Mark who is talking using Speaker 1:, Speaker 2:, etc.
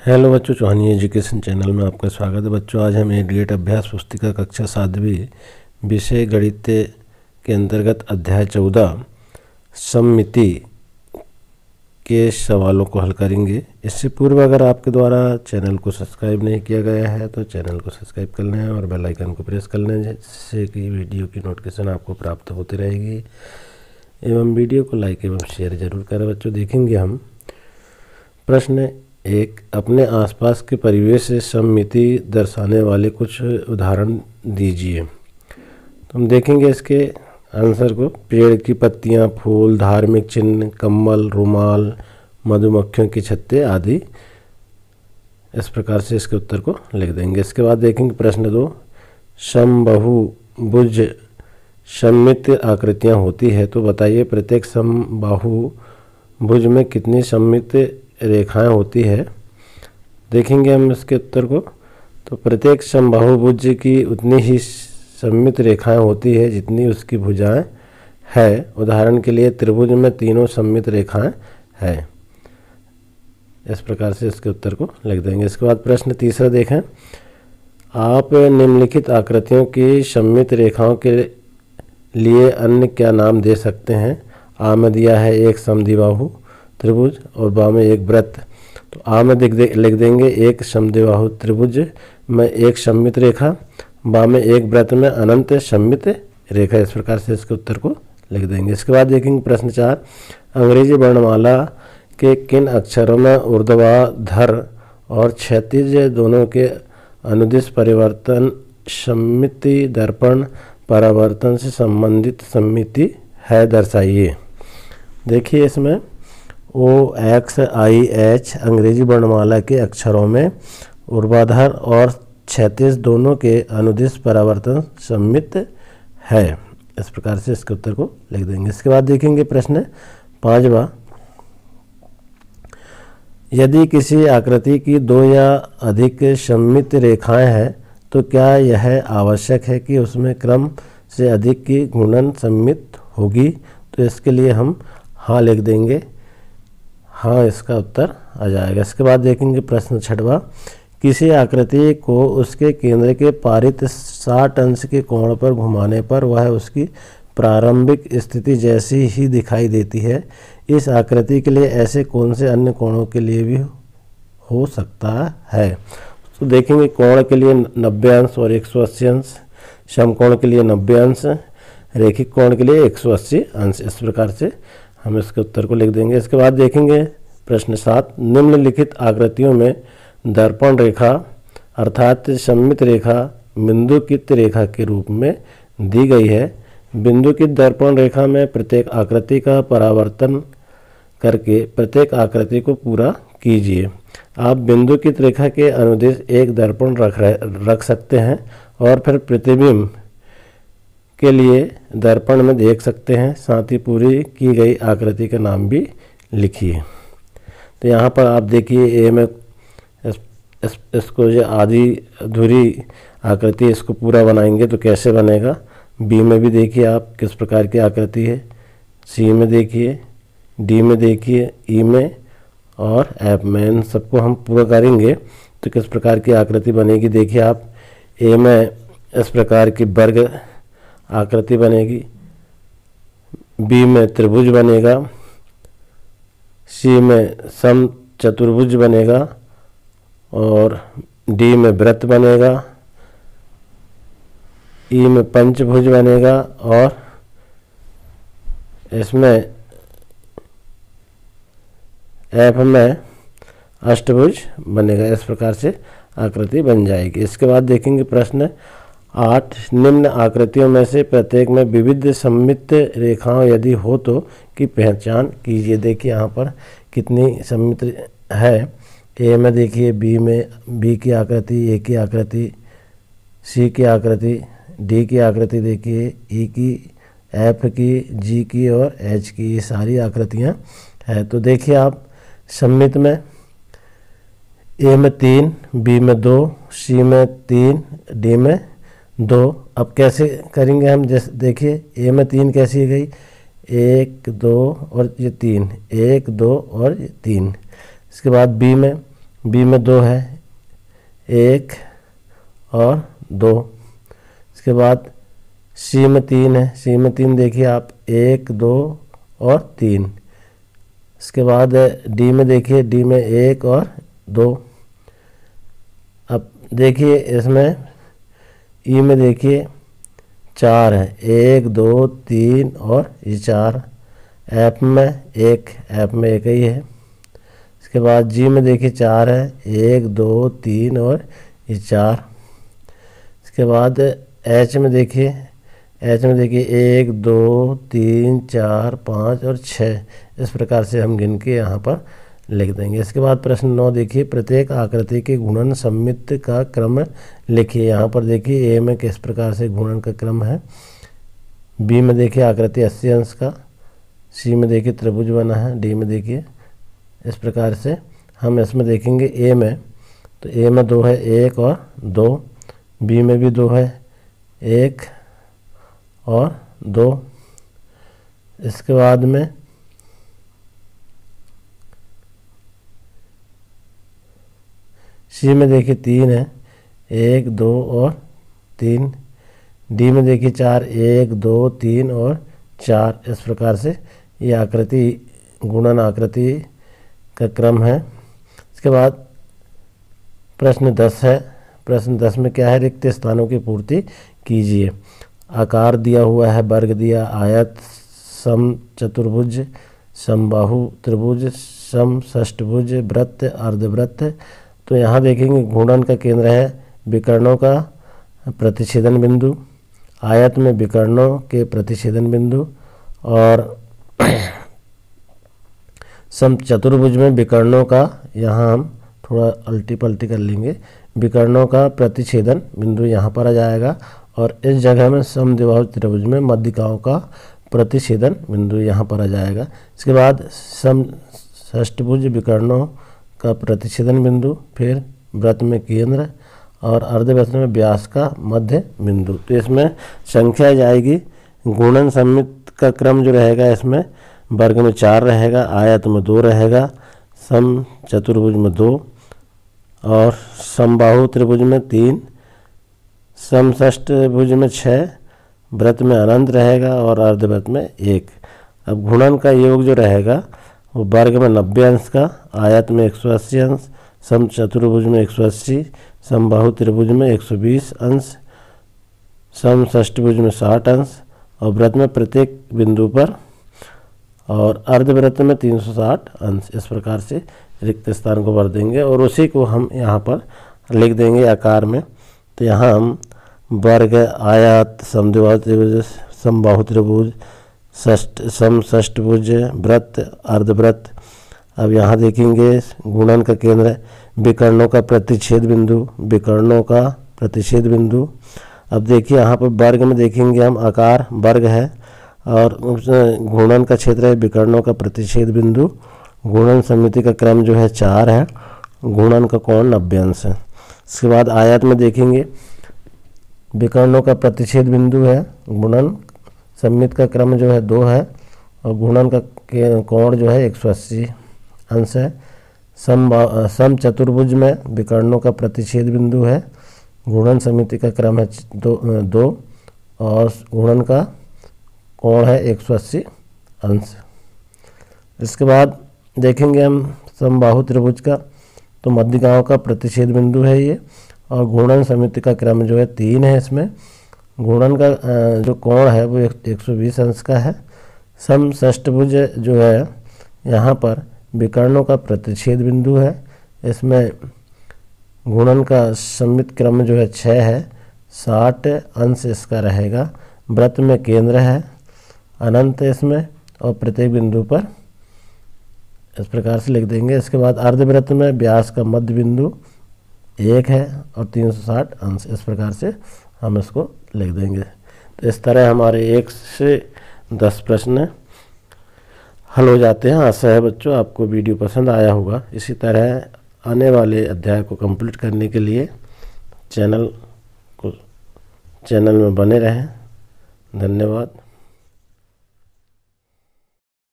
Speaker 1: Hello बच्चों, चौहानी education channel में आपका स्वागत है। बच्चों, आज हम एडीएट अभ्यास पुस्तिका कक्षा 7वीं विषय गणित के अंतर्गत अध्याय 14 सममिति के सवालों को हल करेंगे। इससे पूर्व अगर आपके द्वारा चैनल को सब्सक्राइब नहीं किया गया है तो चैनल को सब्सक्राइब कर लें और बेल आइकन को प्रेस कर लें, जिससे कि वीडियो की नोटिफिकेशन आपको प्राप्त होती रहेगी। एवं वीडियो को लाइक एवं शेयर जरूर करें। बच्चों, देखेंगे हम प्रश्न एक, अपने आसपास के परिवेश से सममिति दर्शाने वाले कुछ उदाहरण दीजिए। तो हम देखेंगे इसके आंसर को। पेड़ की पत्तियां, फूल, धार्मिक चिन्ह, कम्बल, रुमाल, मधुमक्खियों के छत्ते आदि। इस प्रकार से इसके उत्तर को लिख देंगे। इसके बाद देखेंगे प्रश्न 2, समबाहुभुज सममित आकृतियां होती है तो बताइए प्रत्येक समबाहुभुज में कितनी सममित रेखाएं होती है। देखेंगे हम इसके उत्तर को। तो प्रत्येक समबाहुभुज की उतनी ही सममित रेखाएं होती है जितनी उसकी भुजाएं है। उदाहरण के लिए त्रिभुज में तीनों सममित रेखाएं हैं। इस प्रकार से इसके उत्तर को लिख देंगे। इसके बाद प्रश्न तीसरा देखें, आप निम्नलिखित आकृतियों की सममित रेखाओं के लिए अन्य क्या नाम दे सकते हैं। आ में दिया है एक समद्विबाहु त्रिभुज और बा में एक वृत्त। तो आ में लिख देंगे एक समद्विबाहु त्रिभुज में एक सममित रेखा, बा में एक वृत्त में अनंत सममित रेखा। इस प्रकार से इसके उत्तर को लिख देंगे। इसके बाद देखेंगे प्रश्न 4, अंग्रेजी वर्णमाला के किन अक्षरों में ऊर्ध्वाधर और क्षैतिज दोनों के अनुदिश परिवर्तन सममिति दर्पण परावर्तन से संबंधित सममिति है, दर्शाइए। देखिए इसमें OXIH अंग्रेजी वर्णमाला के अक्षरों में ऊर्ध्वाधर और क्षैतिज दोनों के अनुदिश परावर्तन सममित है। इस प्रकार से इसके उत्तर को लिख देंगे। इसके बाद देखेंगे प्रश्न 5वां, यदि किसी आकृति की दो या अधिक सममित रेखाएं हैं तो क्या यह आवश्यक है कि उसमें क्रम से अधिक की गुणन सममित होगी। तो इसके लिए हम हाँ लिख देंगे। हाँ इसका उत्तर आ जाएगा। इसके बाद देखेंगे प्रश्न 6वां, किसी आकृति को उसके केंद्र के पारित 60 अंश के कोण पर घुमाने पर वह उसकी प्रारंभिक स्थिति जैसी ही दिखाई देती है। इस आकृति के लिए ऐसे कौन से अन्य कोणों के लिए भी हो सकता है। तो देखेंगे कोण के लिए 90 अंश और 180 अंश, समकोण के लिए 90 अंश, रैखिक कोण के लिए 180 अंश। इस प्रकार से हम इसके उत्तर को लिख देंगे। इसके बाद देखेंगे प्रश्न 7, निम्नलिखित आकृतियों में दर्पण रेखा अर्थात सममित रेखा बिंदुकित रेखा के रूप में दी गई है। बिंदुकित दर्पण रेखा में प्रत्येक आकृति का परावर्तन करके प्रत्येक आकृति को पूरा कीजिए। आप बिंदुकित रेखा के अनुदिश एक दर्पण रख सकते हैं और फिर प्रतिबिंब के लिए दर्पण में देख सकते हैं। साथ ही पूरी की गई आकृति का नाम भी लिखिए। तो यहाँ पर आप देखिए ए में इसको जो आधी अधूरी आकृति इसको पूरा बनाएंगे तो कैसे बनेगा। बी में भी देखिए आप किस प्रकार की आकृति है। सी में देखिए, डी में देखिए, ई में और एफ में। इन सबको हम पूरा करेंगे तो किस प्रकार की आकृति बनेगी। देखिए आप ए में इस प्रकार की वर्ग आकृति बनेगी, बी में त्रिभुज बनेगा, सी में सम चतुर्भुज बनेगा और डी में वृत्त बनेगा, ई में पंचभुज बनेगा और इसमें एफ में अष्टभुज बनेगा। इस प्रकार से आकृति बन जाएगी। इसके बाद देखेंगे प्रश्न 8, निम्न आकृतियों में से प्रत्येक में विविध सममित रेखाएं यदि हो तो की पहचान कीजिए। देखिए यहाँ पर कितनी सममित है। ए में देखिए, बी में बी की आकृति, ए की आकृति, सी की आकृति, डी की आकृति देखिए, ई की, एफ की, जी की और एच की, ये सारी आकृतियाँ हैं। तो देखिए आप सममित में ए में 3, बी में 2, सी में 3, डी में 2। अब कैसे करेंगे हम, जैसे देखिए ए में 3 कैसी गई, 1 2 और ये 3, 1 2 और ये 3। इसके बाद बी में बी में 2 है, 1 और 2। इसके बाद सी में 3 है, सी में 3 देखिए आप 1 2 और 3। इसके बाद डी में देखिए, डी में 1 और 2। अब देखिए इसमें ई में देखिए 4 है, 1 2 3 और ये 4। एफ में 1, एफ में 1 ही है। इसके बाद जी में देखिए 4 है, 1 2 3 और ये 4। इसके बाद एच में देखिए, एच में देखिए 1 2 3 4 5 और 6। इस प्रकार से हम गिन के यहाँ पर लिख देंगे। इसके बाद प्रश्न 9 देखिए, प्रत्येक आकृति के गुणन सम्मित का क्रम लिखिए। यहाँ पर देखिए ए में किस प्रकार से गुणन का क्रम है, बी में देखिए आकृति 80 अंश का, सी में देखिए त्रिभुज बना है, डी में देखिए इस प्रकार से हम इसमें देखेंगे। ए में तो ए में 2 है, 1 और 2, बी में भी 2 है, 1 और 2। इसके बाद में सी में देखिए 3 है, 1 2 और 3, डी में देखिए 4, 1 2 3 और 4। इस प्रकार से ये आकृति गुणन आकृति का क्रम है। इसके बाद प्रश्न 10 है। प्रश्न 10 में क्या है, रिक्त स्थानों की पूर्ति कीजिए। आकार दिया हुआ है, वर्ग दिया, आयत, सम चतुर्भुज, समबाहु त्रिभुज, सम षष्ठभुज, वृत्त, अर्धवृत्त। तो यहाँ देखेंगे घूर्णन का केंद्र है विकर्णों का प्रतिच्छेदन बिंदु, आयत में विकर्णों के प्रतिच्छेदन बिंदु, और सम चतुर्भुज में विकर्णों का, यहाँ हम थोड़ा अल्टी पल्टी कर लेंगे, विकर्णों का प्रतिच्छेदन बिंदु यहाँ पर आ जाएगा, और इस जगह में समद्विबाहु त्रिभुज में मध्यिकाओं का प्रतिच्छेदन बिंदु यहाँ पर आ जाएगा। इसके बाद सम षष्ठभुज विकर्णों का प्रतिच्छेदन बिंदु, फिर वृत्त में केंद्र और अर्धवृत्त में व्यास का मध्य बिंदु। तो इसमें संख्या जाएगी, गुणन सम्मित का क्रम जो रहेगा इसमें वर्ग में 4 रहेगा, आयत में 2 रहेगा, सम चतुर्भुज में 2 और समबाहु त्रिभुज में 3, समषष्ठभुज में 6, वृत्त में अनंत रहेगा और अर्धवृत्त में 1। अब घूर्णन का योग जो रहेगा वो वर्ग में 90 अंश का, आयत में 180 अंश, सम चतुर्भुज में 180, समबाहु त्रिभुज में 120 अंश, सम षष्ठभुज में 60 अंश और वृत्त में प्रत्येक बिंदु पर, और अर्धवृत्त में 360 अंश। इस प्रकार से रिक्त स्थान को भर देंगे और उसी को हम यहाँ पर लिख देंगे आकार में। तो यहाँ हम वर्ग, आयत, समद्विबाहु त्रिभुज, समबाहु त्रिभुज, सम षष्ठभुज, वृत्त, अर्धवृत्त। अब यहाँ देखेंगे गुणन का केंद्र विकर्णों का प्रतिच्छेद बिंदु, विकर्णों का प्रतिच्छेद बिंदु। अब देखिए यहाँ पर वर्ग में देखेंगे हम, आकार वर्ग है और घूर्णन का क्षेत्र है विकर्णों का प्रतिच्छेद बिंदु। घूर्णन समिति का क्रम जो है 4 है, घूर्णन का कोण 90 अंश है। इसके बाद आयत में देखेंगे विकर्णों का प्रतिच्छेद बिंदु है, घूर्णन सम्मित का क्रम जो है 2 है और घूर्णन का कोण जो है 180 अंश है। सम चतुर्भुज में विकर्णों का प्रतिच्छेद बिंदु है, घूर्णन समिति का क्रम है 2 और घूर्णन का कोण है 180 अंश। इसके बाद देखेंगे हम समबाहु त्रिभुज का, तो मध्यिकाओं का प्रतिच्छेद बिंदु है ये, और घूर्णन समिति का क्रम जो है 3 है। इसमें घूर्णन का जो कोण है वो 120 अंश का है। सम षष्ठभुज जो है यहाँ पर विकर्णों का प्रतिच्छेद बिंदु है, इसमें घूर्णन का सम्मित क्रम जो है 6 है, 60 अंश इसका रहेगा। वृत्त में केंद्र है, अनंत इसमें और प्रत्येक बिंदु पर इस प्रकार से लिख देंगे। इसके बाद अर्धवृत्त में व्यास का मध्य बिंदु 1 है और 360 अंश। इस प्रकार से हम इसको लिख देंगे। तो इस तरह हमारे 1 से 10 प्रश्न हल हो जाते हैं। आशा है बच्चों आपको वीडियो पसंद आया होगा। इसी तरह आने वाले अध्याय को कंप्लीट करने के लिए चैनल में बने रहें। धन्यवाद।